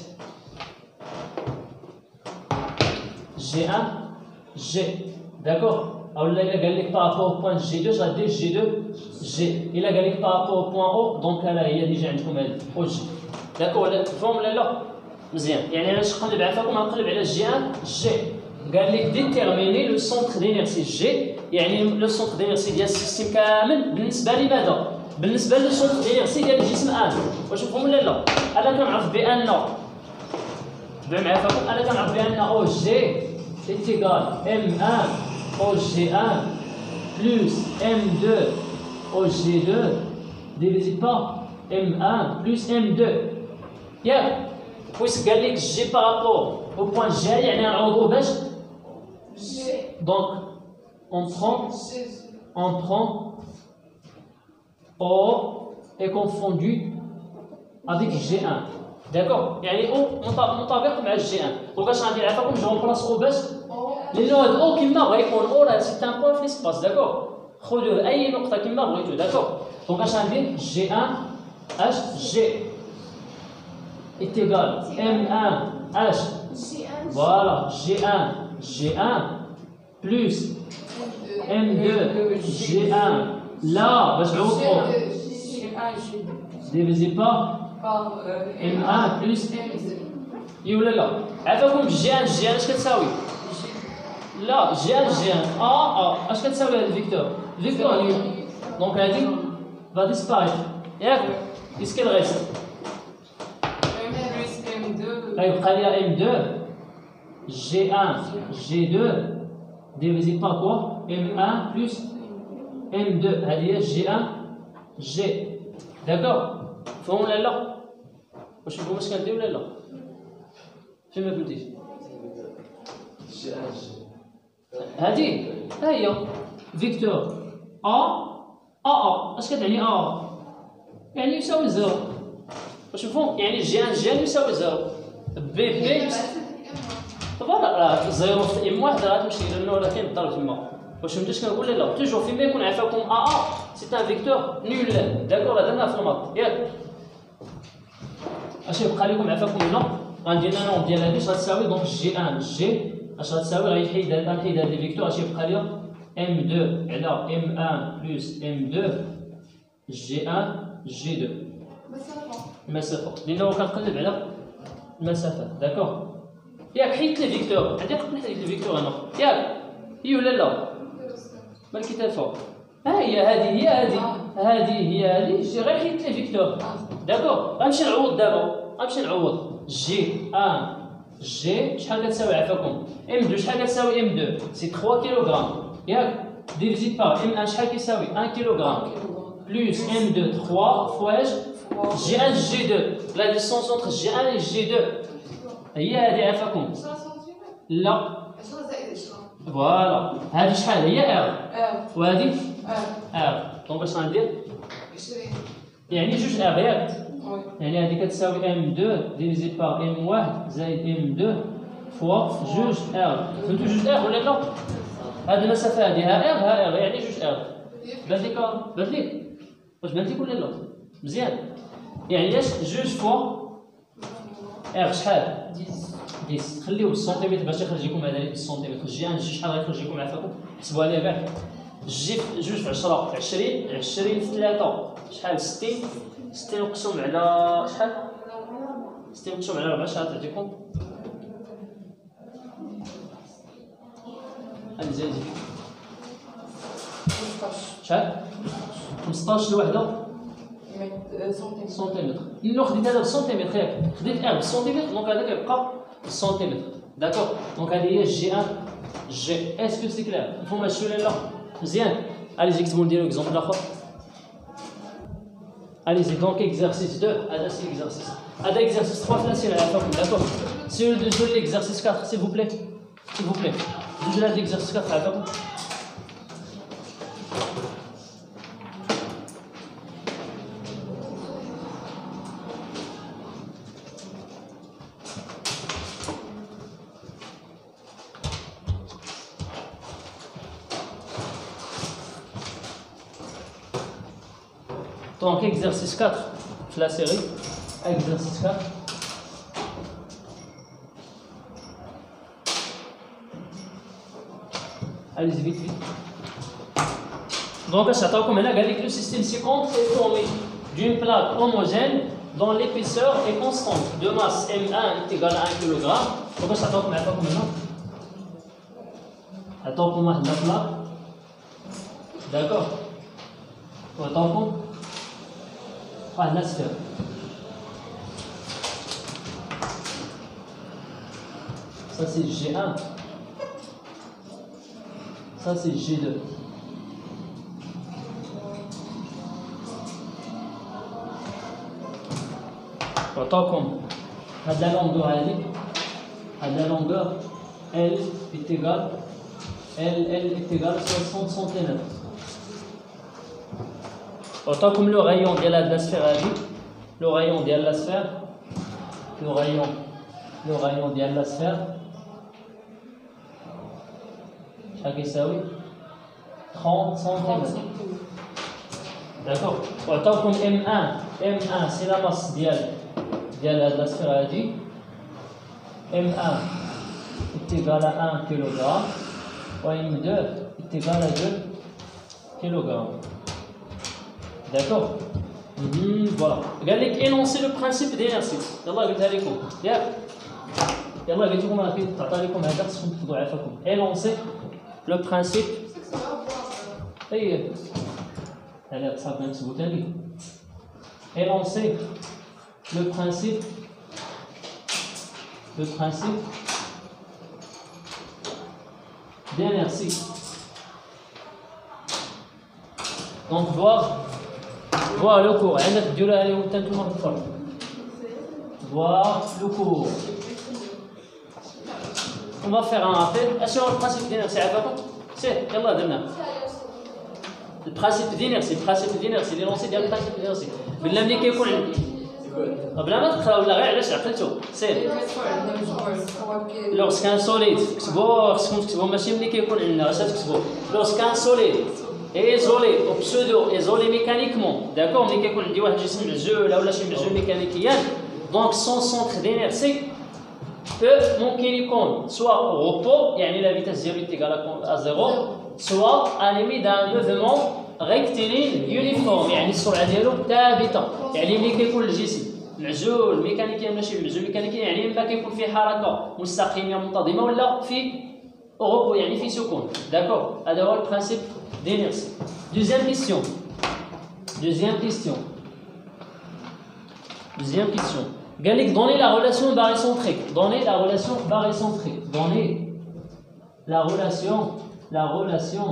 G un G. داكور. او الا قال لك par rapport au point G deux غادير G deux G. الا قال لك par rapport au point O دونك ها هي ديجا عندكم هذه او جي. داكور ولا تفهم ولا لا؟ مزيان. يعني انا اش نقلب عفاكم غنقلب على جي واحد جي. قال لك ديتيرميني لو سونتر دينيرسي جي يعني لو سونتر دينيرسي ديال السيستيم كامل بالنسبه لماذا؟ بالنسبه لو سونتر دينيرسي ديال الجسم واحد. واش مفهوم ولا لا؟ انا كنعرف بان تبع معايا عفاكم انا كنعرف بان او جي اتيغال ام واحد au G un plus M deux au G deux divisé par M un plus M deux. ياك واش قال لك G par rapport au point G يعني نعوضو باش donc on prend on prend O est confondu avec G un. d'accord يعني O مطابق مع G un. دونك اش غندير عفاكم جو نبلاص O باش لأنه هاد أو كيما بغا يكون أو راه سي ان بوان في ليسباس. داكور خذوه أي نقطة كيما بغيتو. داكور دونك اش غندير جي واحد اش جي إيتيغال إم واحد اش فوالا جي واحد جي واحد بلس إم اثنين جي واحد لا باش نعوضو ديفيزي با إم واحد بلس إي ولا لا؟ عفاكم جي واحد جي واحد اش كتساوي؟ لا جي واحد جي واحد اه اه اش كتساوي هاد فيكتور؟ فيكتور هي دونك هادي va disparaître ياك qu'est-ce qu'il reste؟ غيبقى ليا ام اثنين G un, G deux divisé par quoi? M un plus M deux. هذه G un, G. D'accord? فهم ولا لا؟ واش نفهموا اش كندير ولا لا؟ فين ما قلتيش؟ جي ان جي هذه ها هي فيكتور ا ا ا اش كتعني ا؟ يعني يساوي زيرو. واش مفهوم؟ يعني جي ان جي يساوي زيرو. بي بي فوالا زيرو في ام واحد راه تمشي لانه راه كاين الضرب تما. واش فهمتوا اش كنقول لا؟ توجور فيما يكون عفاكم ا ا سي ان فيكتور نول. داكور هذا درناها في الماط ياك. اش يبقى لكم عفاكم هنا؟ غندير لنا نوم ديال هذه اش غتساوي دونك جي ان جي اش غتساوي؟ غنحيد غنحيد هاد لي فيكتور اش يبقى ليا ام اثنين على ام واحد بلس ام اثنين جي واحد جي اثنين المسافه لأنه كنقلب على المسافه. داكور ياك حيدت لي فيكتور عندي حق نحيد لي فيكتور هنا ياك هي ولا لا؟ مال كتاب فوق ها هي هذه هي هذه هذه هي هذه جي غير حيدت لي فيكتور. داكور غنمشي نعوض دابا غنمشي نعوض جي واحد جي شحال كتساوي عفاكم؟ ام اثنين شحال كتساوي ام اثنين؟ سي ثلاثة كيلوغرام ياك ديفيزي بار ام واحد شحال كيساوي واحد كيلوغرام بلس ام اثنين ثلاثة فواش جي واحد جي اثنين لا ديستونس اونتر جي واحد و جي اثنين هي هذه عفاكم. لا فوالا هذه شحال هي ار وهذه ار دونك اش غندير؟ يعني جوج ار ياك يعني هذه كتساوي ام اثنين ديفيزي بار ام واحد زائد ام اثنين فوا جوج ار. فهمتوا جوج ار ولا لا؟ هذه المسافه هذه ها ار ها ار يعني جوج ار. بان ليك بان ليك واش بان ليك ولا لا؟ مزيان يعني اش جوج فوا ار شحال؟ عشرة. خليوه بالسنتيمتر باش يخرج لكم هذا بالسنتيمتر. جي ان جي شحال غيخرج لكم عفاكم؟ حسبوها لي كاع. جي جوج في عشرة عشرين عشرين في ثلاثة شحال؟ ستين ستين مقسوم على شحال؟ ستين مقسوم على أربعة شحال تعطيكم؟ هاني زيد شحال؟ خمسطاش الوحدة سنتيمتر. لأنه خديت هذا بالسنتيمتر ياك خديت ار بالسنتيمتر دونك هذا كيبقى بالسنتيمتر. داكور دونك هذه هي جي واحد جي. اسكو سي كلير؟ مفهوم هادشي ولا لا؟ مزيان. اليزي كتبوا نديرو اكزومبل اخر. Allez-y, donc exercice deux, هذا c'est exercice. هذا exercice trois facile à faire, d'accord. Celui de jouer l'exercice quatre, s'il vous plaît. S'il vous plaît. Je joue l'exercice quatre à faire. Donc exercice quatre, la série, exercice quatre. Allez-y vite vite. Donc à chaque fois, le système ci-contre est formé d'une plaque homogène dont l'épaisseur est constante de masse M un est égal à un kilogramme. Donc à chaque fois, maintenant. Attends pour moi la plaque. D'accord. Attends pour ah, la sphère. Ça c'est G un. Ça c'est G deux. Autant comme à la longueur à la longueur L est égale L, L est égale à soixante centimètres. Autant comme le rayon de la sphère, le rayon de la sphère, le rayon, le rayon de la sphère, chaque ça oui, trente centimètres. D'accord. Autant comme M un, M un c'est la masse de la sphère, M un est égal à un kilogramme, et M deux est égal à deux kilogrammes. D'accord. Mmh, voilà. Regardez, énoncer le principe d'exercice. Yallah, قلتها لكم. ياك. يلا قلت لكم راه تعطى لكم هذا خصكم تفضوا عفاكم. Énoncer le principe. اي هلا صافي نكتبوا ثاني. Énoncer le principe le principe d'inertie. Donc voir voir le cours. Voir le cours. On va faire un rappel. Est-ce que le principe d'inertie c'est yallah demain. Le principe d'inertie, le principe d'inertie, l'énoncé ديال البرانسيب d'inertie. بالله ملي كيكون عندي بلا ما تقراو ولا غير علاش عقلتو سير lorsqu'un solide تكتبوا خصكم تكتبوا ماشي ملي كيكون عندنا اش تكتبوا lorsqu'un solide est isolé au pseudo isolé mécaniquement d'accord ملي كيكون عندي واحد الجسم معزول ولا شي معزول ميكانيكيا donc son centre d'inertie peut ممكن يكون soit au repos يعني la vitesse ديالو est égale à zéro soit animé d'un mouvement rectiligne uniforme يعني السرعه ديالو ثابته يعني ملي كيكون الجسم معزول ميكانيكيا ماشي معزول ميكانيكيا يعني اما كيكون فيه حركه مستقيمه منتظمه ولا في اوروبو يعني في سكون داكور هذا هو البرانسيب d'inertie. Deuxième question. Deuxième question. Deuxième question. Gallic, donnez la relation barycentrique. Donnez la relation barycentrique. Donnez la relation, la relation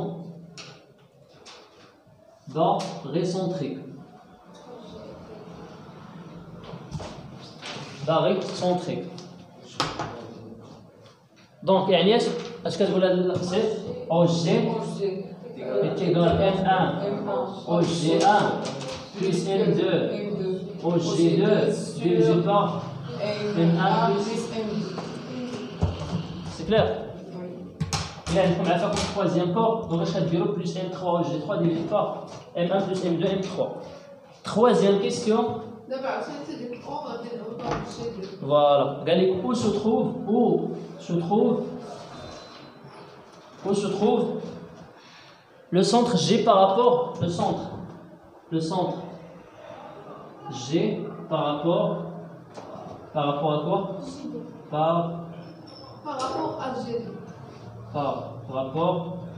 barycentrique. Barycentrique. Donc, Agnès, est-ce que vous l'avez c'est O G est égal à M un au G un plus M deux au G deux divisé par M un plus M deux. C'est clair? Il y a une troisième corps, donc je vais plus M trois au G trois divisé par M un plus M deux, M trois. Troisième question. Voilà. Regardez où se trouve, où se trouve, où se trouve le centre G par rapport, le centre, le centre G par rapport, par rapport à quoi? Par, par rapport à G deux. Par rapport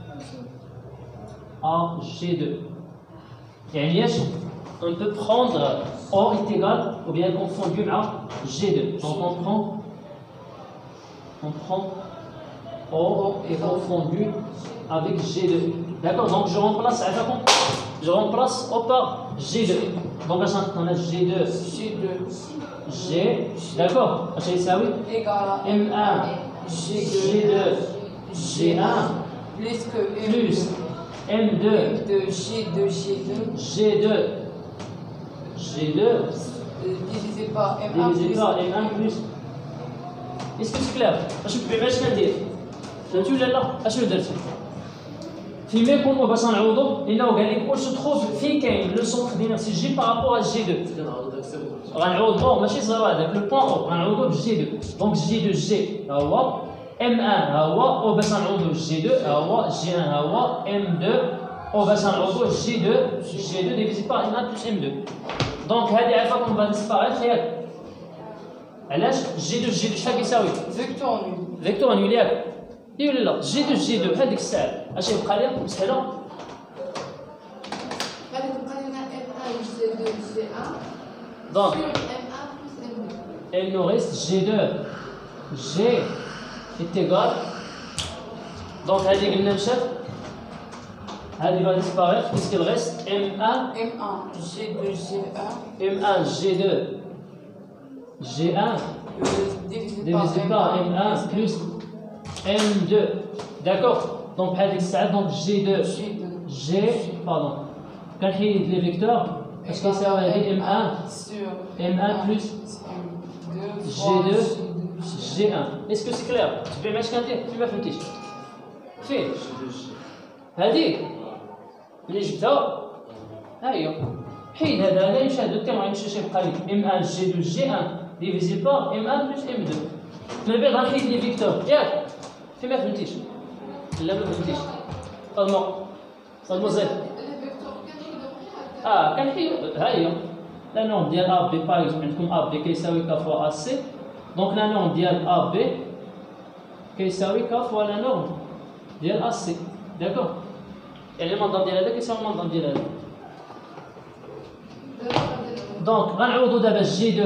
à G deux. Et on peut prendre O est égal ou bien confondu à G deux. Donc on prend, on prend O est confondu avec G deux. D'accord, donc je remplace, je remplace O par G deux. Donc là, on a G deux, G deux, G, d'accord, ça oui, M un, G deux, G un, plus que plus M deux, G deux, G deux, G deux, G deux, divisé par M un divisé par M un plus. Est-ce que c'est clair? Je peux pas je dire. Tu l'as là, je vais dire. فيما يكون باش نعوضو لانه قال لك واش تخوف فين كاين لو سونتر دينيرسي جي بارابور ا جي دو غنعوضو ماشي زيرو هذاك لو بوان او غنعوضو بجي دو دونك جي دو جي ها هو ام واحد ها هو او باش نعوضو جي دو ها هو جي واحد ها هو ام اثنين او باش نعوضو جي دو جي دو ديفيزي بار ام واحد بلس ام اثنين دونك هذه عافاكم غادي ديسباريت ياك علاش جي دو جي دو شحال كيساوي فيكتور نول فيكتور نول ياك اي ولا لا جي دو جي دو بحال ديك الساعه اش يبقى لي مسهله غادي تبقى لنا M un G deux G un donc sur M un plus M deux. il nous reste G deux G est égal donc هذه قلنا مشات هذه va disparaître puisqu'il reste M un M un G deux G un M un G deux G un divisé par M un plus M deux. D'accord? Donc, donc G deux, G, pardon. Quand il y a les vecteurs, est-ce que ça va être M un, M un plus G deux, G un. Est-ce que c'est clair? Tu peux mettre quand tu vas faire fais. هذه اللي جبتها ها هي حيد هذا هذا يمشي هذا التيم غيمشي شي يبقى لي M un G deux G un divisé par M un plus M deux. من بعد غنحيد لي فيكتور ياك في ما فهمتيش لا ما فهمتيش صدمو صدمو زيد اه كنحيد ها هي لا نورم ديال ا بي باغ اكزومبل عندكم ا بي كيساوي ك فوا ا سي دونك لا نورم ديال ا بي كيساوي ك فوا لا نورم ديال ا سي داكور يعني المنظر ديال هذا كيساوي المنظر ديال هذا دونك غنعوضو دابا جي دو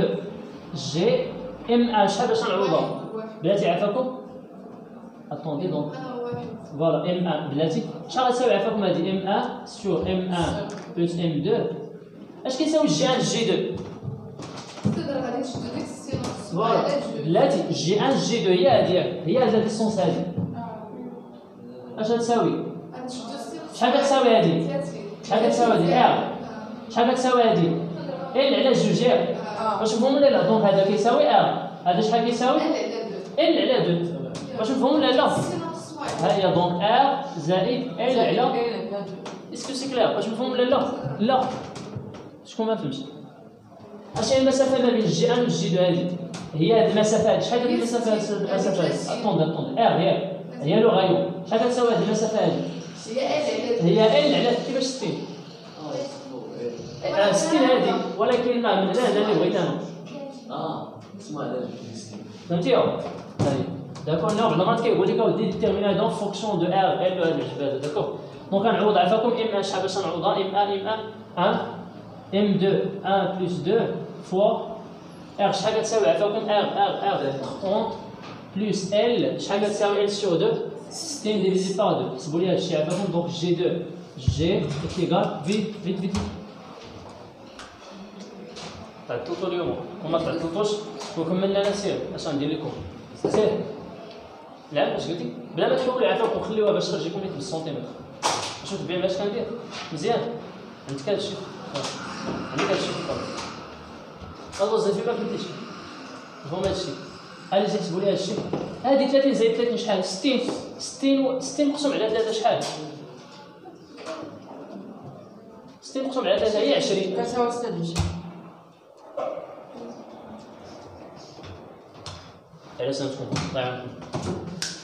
جي ام ان شحال باش نعوضها بلاتي عافاكم اتوندي دونك فوالا ام واحد بلاتي شحال غتساوي عفاكم هادي ام واحد سور ام واحد بلس ام اثنين اش كيساوي جي واحد جي اثنين تقدر غادي تشدو ديك السينوس فوالا بلاتي جي واحد جي اثنين هي هادي هي هاد الديستونس هادي اش غتساوي غنشدو السينوس شحال كتساوي هادي شحال كتساوي هادي ار شحال كتساوي هادي ال على جوج ار واش مفهوم ولا لا دونك هذا كيساوي ار هذا شحال كيساوي ال على اثنين واش مفهوم ولا لا ها هي دونك ار زائد ال على اسكو سي كلير واش مفهوم ولا لا لا شكون ما فهمش اش هي المسافه ما بين جي واحد والجي اثنين هذه هي هذه المسافه هذه شحال هذه المسافه هذه المسافه هذه اتوند اتوند ار هي هي لو غايون شحال كتساوي هذه المسافه هذه هي ال على كيفاش ستين ستين هذه ولكن من هنا هنا اللي بغيت انا اه اسمع على فهمتيها طيب داكور نو بعدا ما كيقول لك اودي ديتيرمينادون فونكسيون دو ار ال هذا الجبال داكور دونك غنعوض عفاكم ام واحد شحال باش نعوضها ام واحد ام واحد ام اثنين واحد بلس اثنين فوا ار شحال كتساوي عفاكم ار ار ار ثلاثين بلس ال شحال كتساوي ال سور اثنين ستين ديفيزي بار اثنين حسبوا لي هادشي عفاكم دونك جي اثنين جي ايكال فيت فيت فيت تعطوطو اليوم وما تعطوطوش وكملنا انا سير اش غندير لكم سير لا اش قلتي بلا ما تحولوا عافاكم خليوها باش تجيكم ليك بالسنتيمتر شوف بيان باش كندير مزيان عندك هادشي عندك هادشي خلاص زيد ما فهمتيش فهم هادشي هادي زيد تحسبوا لي هادشي هادي ثلاثين زائد ثلاثين شحال ستين ستين ستين مقسوم على ثلاثة شحال ستين مقسوم على ثلاثة هي عشرين كتساوي ستة د جي على سنتكم الله يعاونكم